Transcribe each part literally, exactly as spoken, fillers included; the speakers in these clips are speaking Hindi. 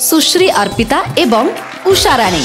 सुश्री अर्पिता एवं उषा राणी।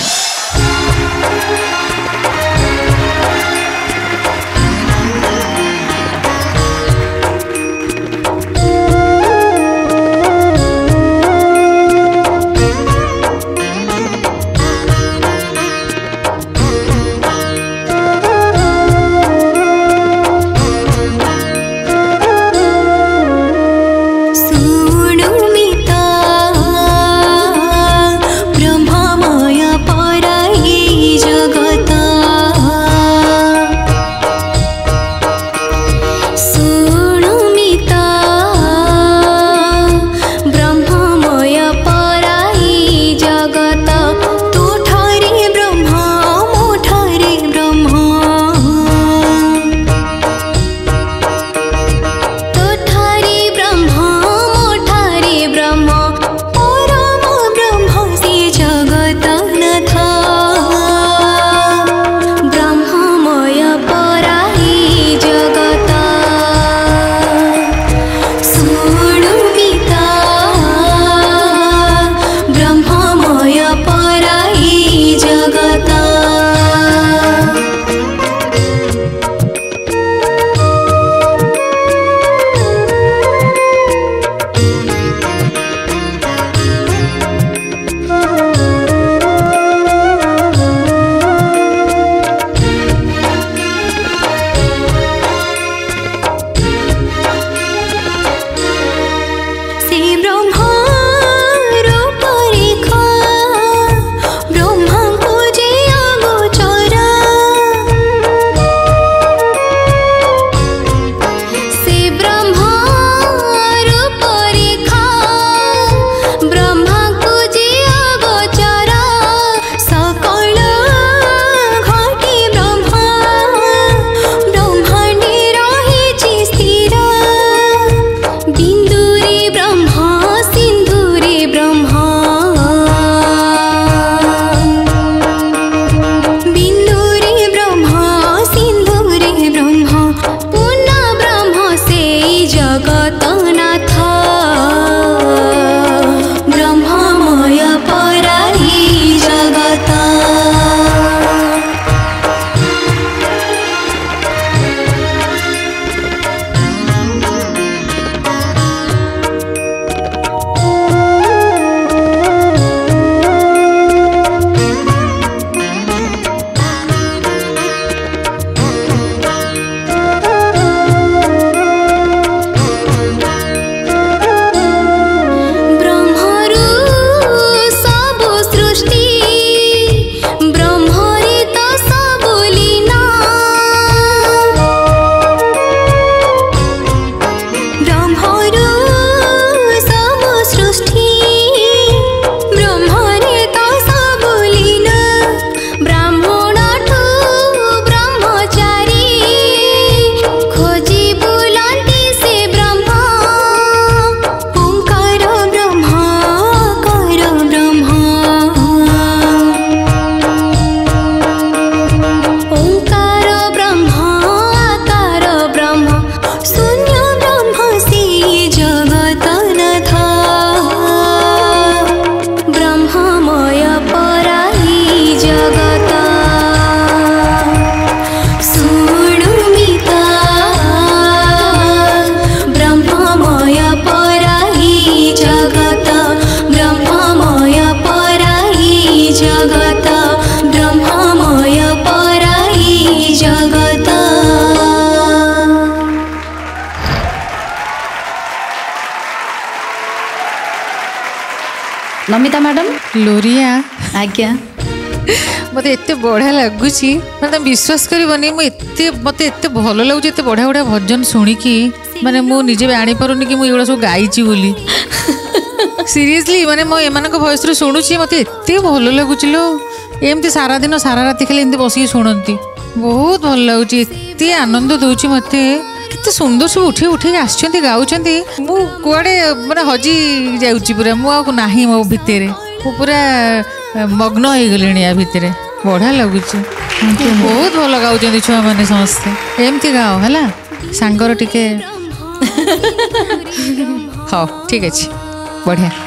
नमिता मैडम लोरिया आज्ञा मत एत बढ़िया लगुच मैं विश्वास करनी मुझे मत एत भल लगुच एत बढ़िया बढ़िया भजन शुणिकी माने मु निजे आनी पारुनी कि मुझे सब गाइची बोली सीरियसली माने मो एमान भयस शुणुची मत एत भल लगुच लो एमती सारा दिन सारा रात खाली एमती बसिक शुणती बहुत भल लगुच एत आनंद दूची मत केते सुंदर सब उठी उठी आसछंती गाउछंती मु कुआडे माने हजी जाउची पूरा मु आ नाही मो भितरे मु पूरा मग्न हो गलिणी या भितरे बढ़िया लगुच बहुत भल गाउछंती छुआ माने समस्ते एमती गाओ हला सांगर टिके हाँ ठीक अच्छे बढ़िया।